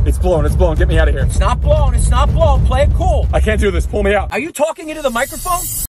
It's blown, it's blown. Get me out of here. It's not blown, it's not blown. Play it cool. I can't do this. Pull me out. Are you talking into the microphone?